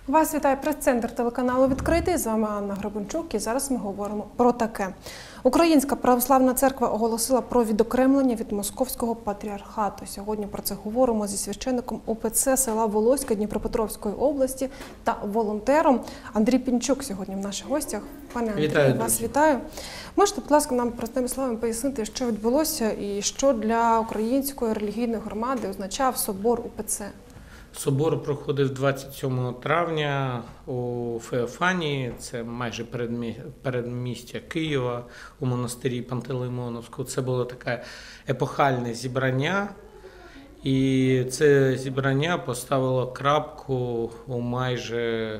Вас вітає прес-центр телеканалу «Відкритий». З вами Анна Гребенчук і зараз ми говоримо про таке. Українська православна церква оголосила про відокремлення від Московського патріархату. Сьогодні про це говоримо зі священником ОПЦ села Волоська Дніпропетровської області та волонтером. Андрій Пінчук сьогодні в наших гостях. Пане Андрію, вас вітаю. Можете, будь ласка, нам простими словами пояснити, що відбулося і що для української релігійної громади означав собор УПЦ? Собор проходив 27 травня у Феофанії, це майже передмістя Києва, у монастирі Пантелеймоновському. Це було таке епохальне зібрання, і це зібрання поставило крапку у майже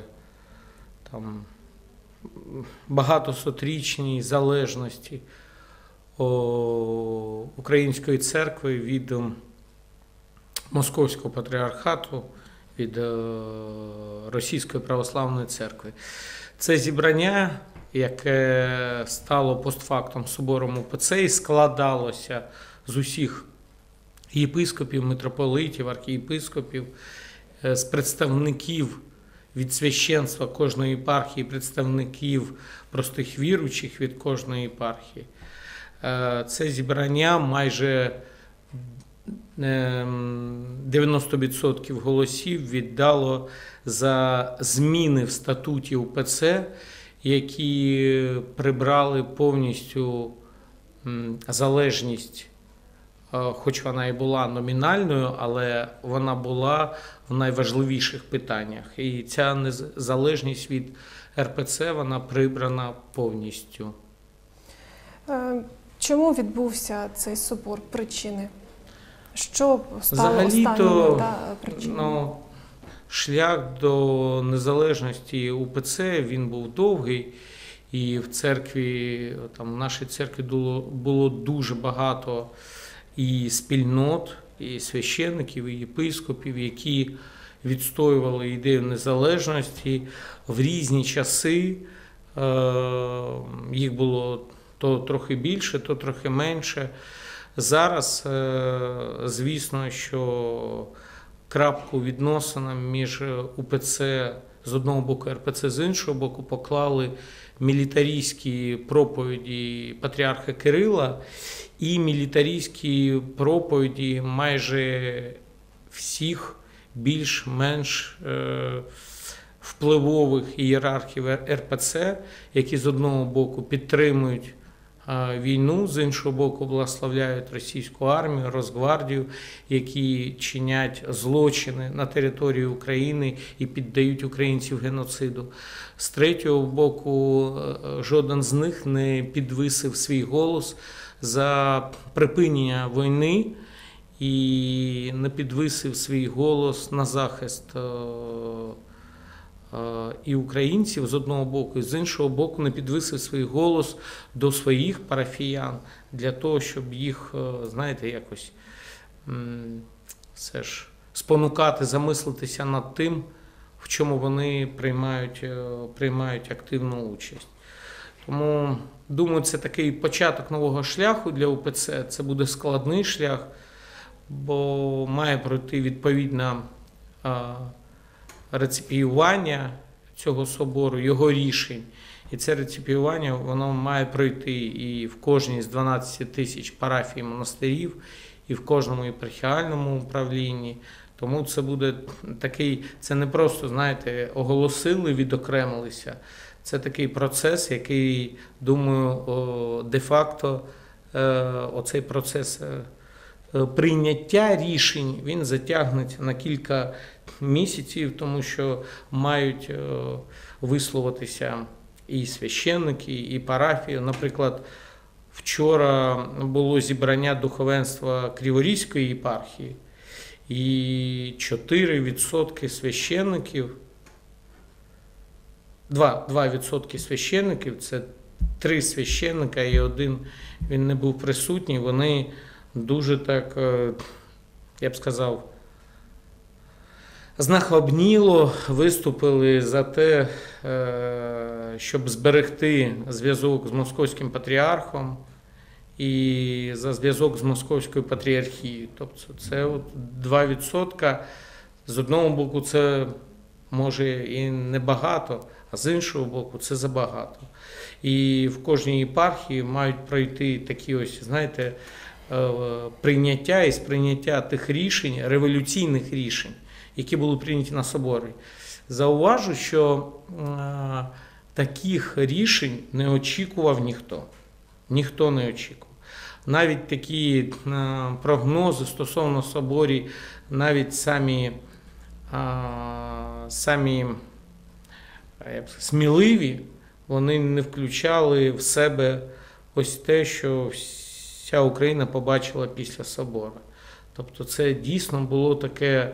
багатосотрічній залежності Української церкви від Московського патріархату, від Російської православної церкви. Це зібрання, яке стало постфактом собором УПЦ і складалося з усіх єпископів, митрополитів, архієпископів, з представників від священства кожної єпархії, представників простих віруючих від кожної єпархії. Це зібрання майже 90% голосів віддало за зміни в статуті УПЦ, які прибрали повністю залежність, хоч вона і була номінальною, але вона була в найважливіших питаннях. І ця незалежність від РПЦ, вона прибрана повністю. Чому відбувся цей собор? Причини? Що стало останньою причиною? Шлях до незалежності УПЦ, він був довгий, і в церкві, в нашій церкві було дуже багато і спільнот, і священників, і єпископів, які відстоювали ідею незалежності в різні часи. Їх було то трохи більше, то трохи менше. Зараз, звісно, що крапку відносинам між УПЦ з одного боку, РПЦ з іншого боку, поклали мілітаристські проповіді патріарха Кирила і мілітаристські проповіді майже всіх більш-менш впливових ієрархів РПЦ, які з одного боку підтримують війну, з іншого боку благословляють російську армію, Росгвардію, які чинять злочини на території України і піддають українців геноциду. З третього боку, жоден з них не підвисив свій голос за припинення війни і не підвисив свій голос на захист і українців з одного боку, і з іншого боку не підвисив свій голос до своїх парафіян для того, щоб їх, знаєте, якось все ж спонукати, замислитися над тим, в чому вони приймають активну участь. Тому, думаю, це такий початок нового шляху для УПЦ. Це буде складний шлях, бо має пройти відповідна реципіювання цього собору, його рішень. І це реципіювання, воно має пройти і в кожній з 12 тисяч парафій монастирів, і в кожному єпархіальному управлінні. Тому це буде такий, це не просто, знаєте, оголосили, відокремилися. Це такий процес, який, думаю, де-факто оцей процес прийняття рішень, він затягнеться на кілька місяців, тому що мають висловитися і священники, і парафії. Наприклад, вчора було зібрання духовенства Криворізької єпархії, і 4% священників, 2% священників, це 3 священника і один він не був присутній, вони дуже так, я б сказав, знахабніло виступили за те, щоб зберегти зв'язок з Московським патріархом і за зв'язок з Московською патріархією. Тобто це 2%. З одного боку, це може і небагато, а з іншого боку це забагато. І в кожній єпархії мають пройти такі ось, знаєте, прийняття і сприйняття тих рішень, революційних рішень, які були прийняті на соборі. Зауважу, що таких рішень не очікував ніхто. Ніхто не очікував. Навіть такі прогнози стосовно соборі, навіть самі сміливі, вони не включали в себе ось те, що вся Україна побачила після собору. Тобто це дійсно було таке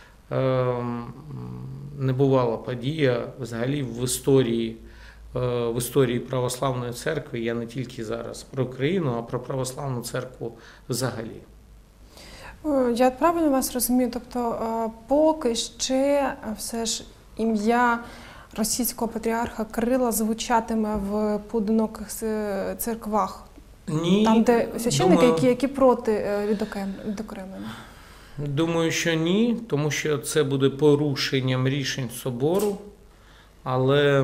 небувала подія взагалі в історії Православної церкви. Я не тільки зараз про Україну, а про Православну церкву взагалі. Я правильно вас розумію? Тобто поки ще все ж ім'я російського патріарха Кирила звучатиме в поодиноких церквах? Ні. Там, де священники, які проти відокремлення? Думаю, що ні, тому що це буде порушенням рішень собору, але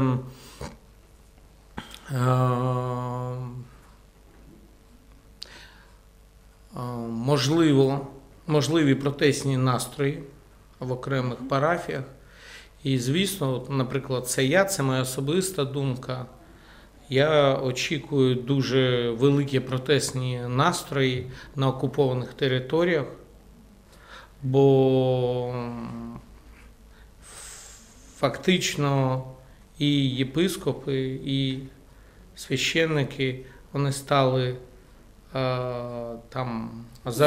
можливі протестні настрої в окремих парафіях. І, звісно, наприклад, це моя особиста думка. Я очікую дуже великі протестні настрої на окупованих територіях, бо фактично і єпископи, і священники, вони стали там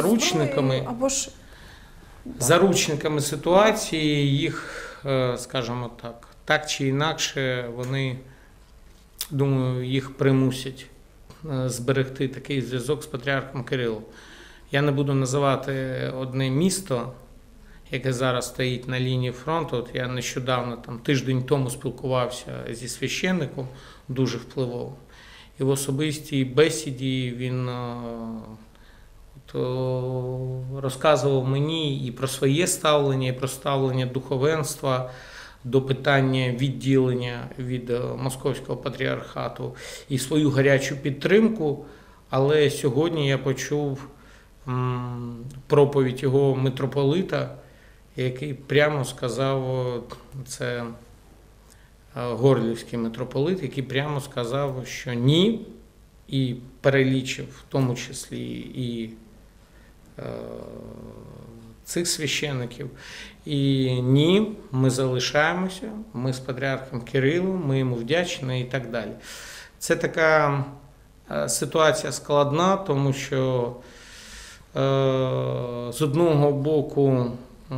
заручниками ситуації, їх, скажімо так чи інакше, вони, думаю, їх примусять зберегти такий зв'язок з патріархом Кирилом. Я не буду називати одне місто, яке зараз стоїть на лінії фронту. От я нещодавно, тиждень тому, спілкувався зі священником, дуже впливовим. І в особистій бесіді він розказував мені і про своє ставлення, і про ставлення духовенства до питання відділення від Московського патріархату, і свою гарячу підтримку. Але сьогодні я почув проповідь його митрополита, який прямо сказав, це Горлівський митрополит, який прямо сказав, що ні, і перелічив в тому числі і цих священиків. І ні, ми залишаємося, ми з патріархом Кирилом, ми йому вдячні і так далі. Це така ситуація складна, тому що з одного боку,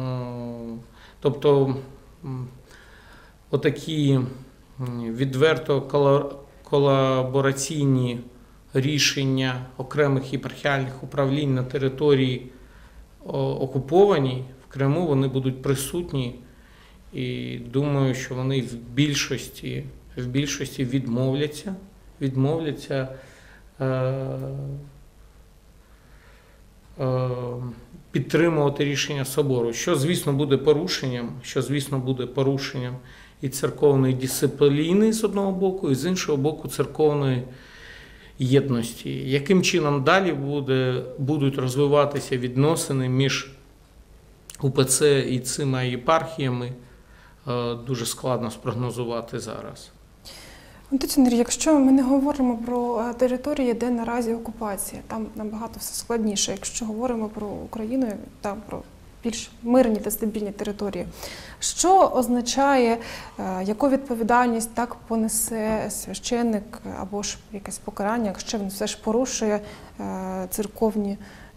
тобто отакі відверто колабораційні рішення окремих єпархіальних управлінь на території окупованій в Криму, вони будуть присутні, і думаю, що вони в більшості відмовляться підтримувати рішення собору, що, звісно, буде порушенням і церковної дисципліни з одного боку, і з іншого боку церковної єдності. Яким чином далі будуть розвиватися відносини між УПЦ і цими єпархіями, дуже складно спрогнозувати зараз. Отець Андрій, якщо ми не говоримо про території, де наразі окупація, там набагато все складніше. Якщо говоримо про Україну, там про більш мирні та стабільні території. Що означає, яку відповідальність так понесе священник або ж якесь покарання, якщо він все ж порушує церковну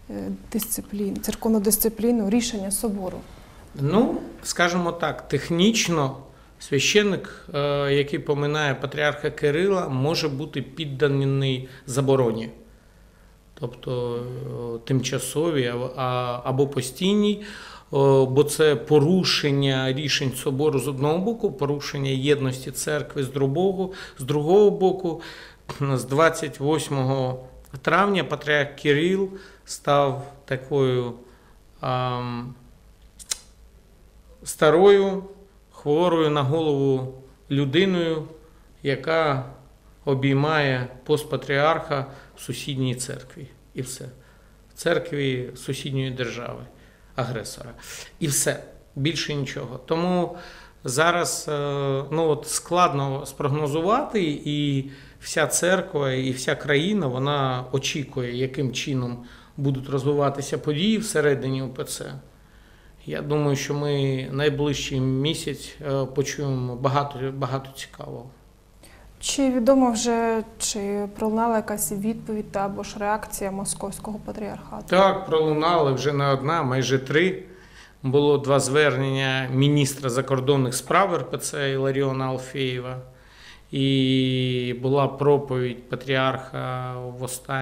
дисципліну, рішення собору? Ну, скажімо так, технічно священник, який поминає патріарха Кирила, може бути підданий забороні. Тобто тимчасовій або постійній, бо це порушення рішень собору з одного боку, порушення єдності церкви з другого боку. З 28 травня патріарх Кирил став такою старою, хворою на голову людиною, яка обіймає пост патріарха в сусідній церкві. І все. В церкві сусідньої держави, агресора. І все. Більше нічого. Тому зараз складно спрогнозувати, і вся церква, і вся країна, вона очікує, яким чином будуть розвиватися події всередині УПЦ. Я думаю, що ми найближчий місяць почуємо багато цікавого. Чи відомо вже, чи пролунала якась відповідь або ж реакція Московського патріархату? Так, пролунали вже не одна, майже 3. Було 2 звернення міністра закордонних справ РПЦ Іларіона Алфєєва. І була проповідь патріарха в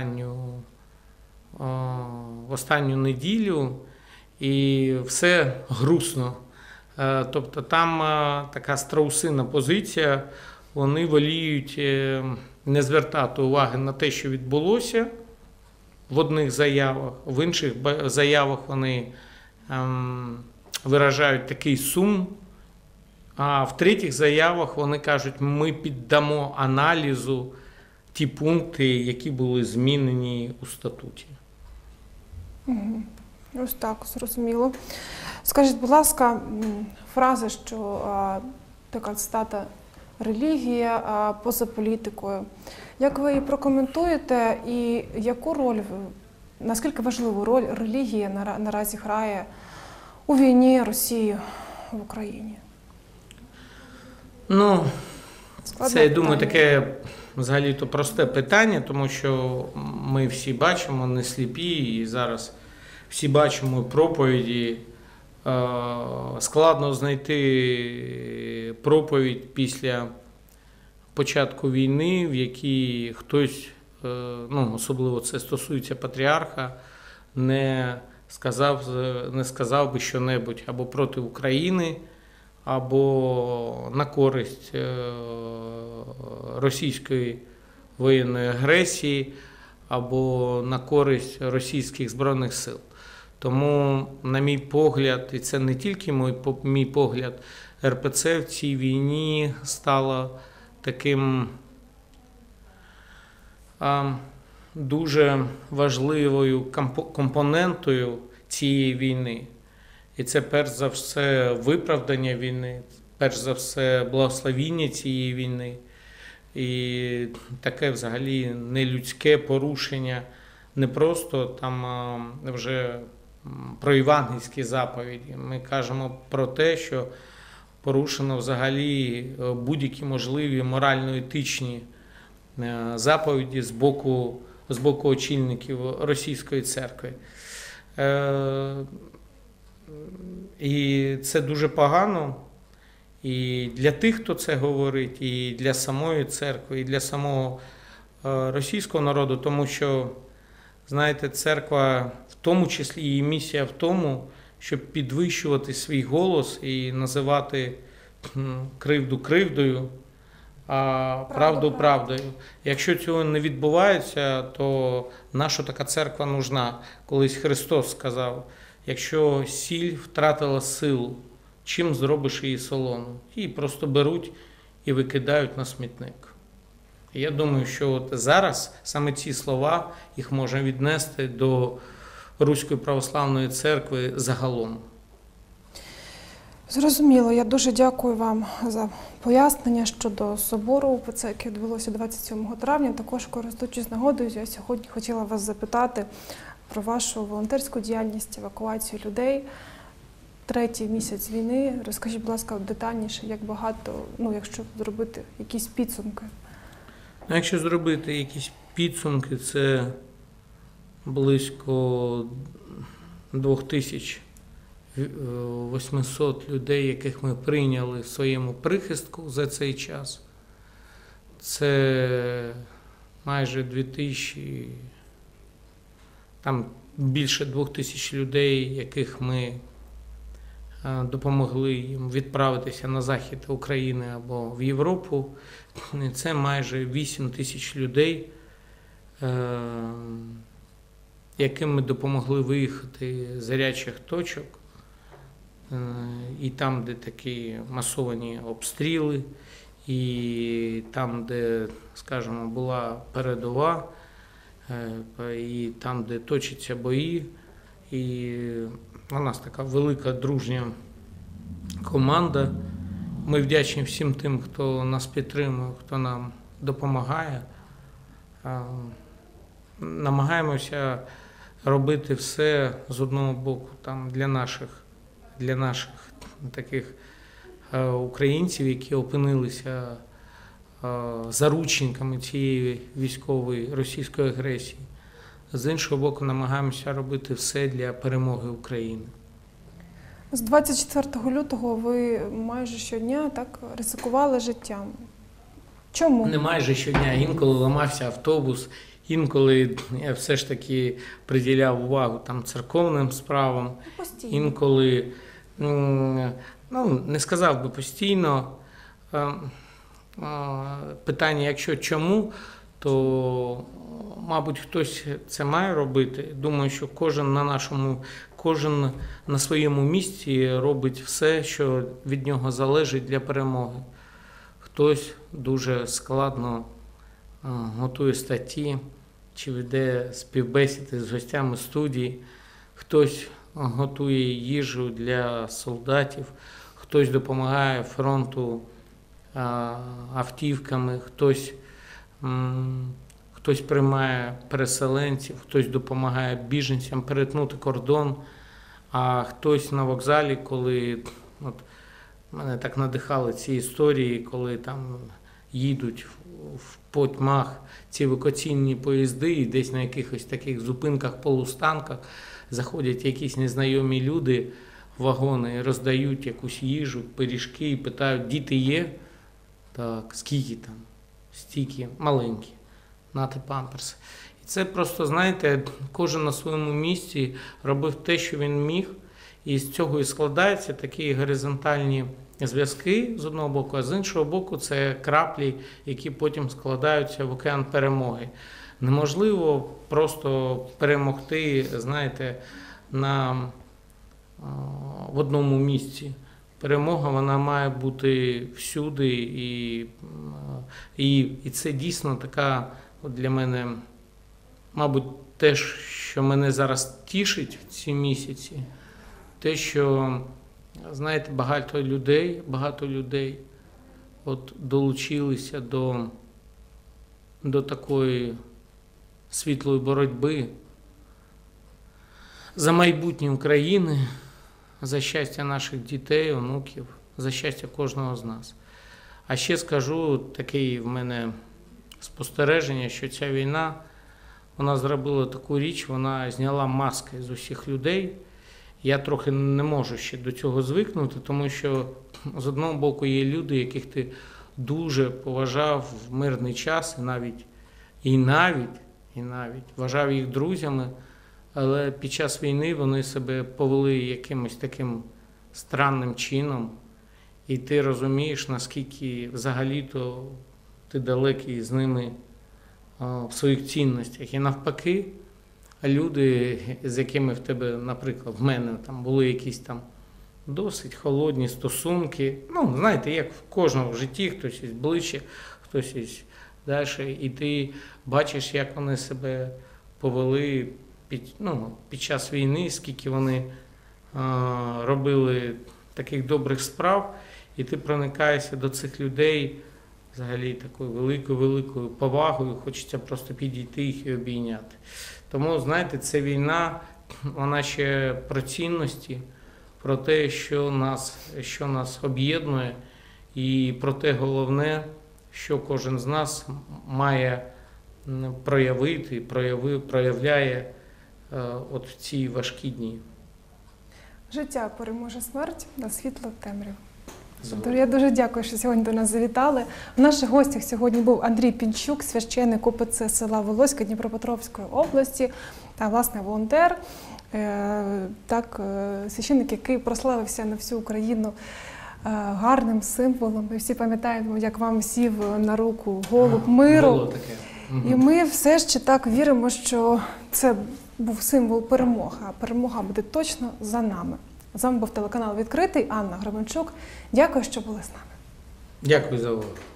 останню неділю. І все грустно. Тобто там така страусинна позиція. Вони воліють не звертати уваги на те, що відбулося в одних заявах, в інших заявах вони виражають такий сум, а в третіх заявах вони кажуть, ми піддамо аналізу ті пункти, які були змінені у статуті. Ось так, зрозуміло. Скажіть, будь ласка, фраза, що така цитата «релігія поза політикою». Як ви її прокоментуєте і яку роль, наскільки важливу роль релігія наразі грає у війні Росії в Україні? Це, я думаю, таке взагалі-то просте питання, тому що ми всі бачимо, не сліпі, і зараз всі бачимо проповіді. Складно знайти проповідь після початку війни, в якій хтось, особливо це стосується патріарха, не сказав би що-небудь або проти України, або на користь російської воєнної агресії, або на користь російських збройних сил. Тому, на мій погляд, і це не тільки мій погляд, РПЦ в цій війні стала таким дуже важливою компонентою цієї війни. І це перш за все виправдання війни, перш за все благословіння цієї війни. І таке взагалі нелюдське порушення, не просто там вже про євангельські заповіді. Ми кажемо про те, що порушено взагалі будь-які можливі морально-етичні заповіді з боку очільників Російської церкви. І це дуже погано і для тих, хто це говорить, і для самої церкви, і для самого російського народу, тому що, знаєте, церква, в тому числі її місія в тому, щоб підвищувати свій голос і називати кривду кривдою, а правду правдою. Якщо цього не відбувається, то наша така церква нужна. Колись Христос сказав, якщо сіль втратила силу, чим зробиш її солону? Її просто беруть і викидають на смітник. І я думаю, що от зараз саме ці слова, їх можна віднести до Руської православної церкви загалом. Зрозуміло. Я дуже дякую вам за пояснення щодо собору УПЦ, яке відбулося 27 травня. Також, користуючись нагодою, я сьогодні хотіла вас запитати про вашу волонтерську діяльність, евакуацію людей. 3-й місяць війни. Розкажіть, будь ласка, детальніше, як багато, якщо зробити якісь підсумки. Якщо зробити якісь підсумки, це близько 2800 людей, яких ми прийняли в своєму прихистку за цей час. Це майже 2000, там більше 2000 людей, яких ми допомогли їм відправитися на захід України або в Європу. Це майже 8000 людей, яким ми допомогли виїхати з гарячих точок, і там, де такі масовані обстріли, і там, де, скажімо, була передова, і там, де точаться бої. І у нас така велика дружня команда. Ми вдячні всім тим, хто нас підтримує, хто нам допомагає. Намагаємося робити все з одного боку там, для наших таких українців, які опинилися заручниками цієї військової російської агресії. З іншого боку, намагаємося робити все для перемоги України. З 24 лютого ви майже щодня так ризикували життям. Чому? Не майже щодня, інколи ламався автобус, інколи я все ж таки приділяв увагу там церковним справам, Постійно. інколи, не сказав би постійно, питання, якщо чому, то, мабуть, хтось це має робити. Думаю, що кожен на своєму місці робить все, що від нього залежить для перемоги. Хтось дуже складно готує статті чи веде співбесіди з гостями студії, хтось готує їжу для солдатів, хтось допомагає фронту автівками, хтось приймає переселенців, хтось допомагає біженцям перетнути кордон, а хтось на вокзалі, коли мене так надихали ці історії, коли там їдуть в потьмах ці евакуаційні поїзди, і десь на якихось таких зупинках, полустанках заходять якісь незнайомі люди в вагони і роздають якусь їжу, пиріжки і питають, діти є? Так, скільки там? Стільки, маленькі, нати памперси. І це просто, знаєте, кожен на своєму місці робив те, що він міг, і з цього і складаються такі горизонтальні зв'язки з одного боку, а з іншого боку це краплі, які потім складаються в океан перемоги. Неможливо просто перемогти, знаєте, в одному місці. Перемога, вона має бути всюди, і це дійсно така для мене, мабуть, те, що мене зараз тішить в ці місяці, те, що, знаєте, багато людей от долучилися до такої світлої боротьби за майбутнє України, за щастя наших дітей, онуків, за щастя кожного з нас. А ще скажу, таке в мене спостереження, що ця війна, вона зробила таку річ, вона зняла маски з усіх людей. Я трохи не можу ще до цього звикнути, тому що з одного боку є люди, яких ти дуже поважав в мирний час, і навіть вважав їх друзями, але під час війни вони себе повели якимось таким странним чином, і ти розумієш, наскільки взагалі-то ти далекий з ними в своїх цінностях. І навпаки, люди, з якими в тебе, наприклад, в мене там були якісь там досить холодні стосунки, знаєте, як в кожному в житті, хтось із ближче, хтось із далі, і ти бачиш, як вони себе повели під час війни, скільки вони робили таких добрих справ, і ти проникаєшся до цих людей взагалі такою великою повагою, хочеться просто підійти їх і обійняти. Тому, знаєте, ця війна, вона ще про цінності, про те, що нас об'єднує, і про те головне, що кожен з нас має проявити, проявляє от в ці важкі дні. Життя переможе смерть, а світло темряву. Я дуже дякую, що сьогодні до нас завітали. В наших гостях сьогодні був Андрій Пінчук, священник УПЦ села Волоська Дніпропетровської області та, власне, волонтер. Священник, який прославився на всю Україну гарним символом. Ми всі пам'ятаємо, як вам сів на руку голуб миру. Було таке. І ми все ще так віримо, що це був символ перемоги, а перемога буде точно за нами. З вами був телеканал «Відкритий», Анна Гребенчук. Дякую, що були з нами. Дякую за увагу.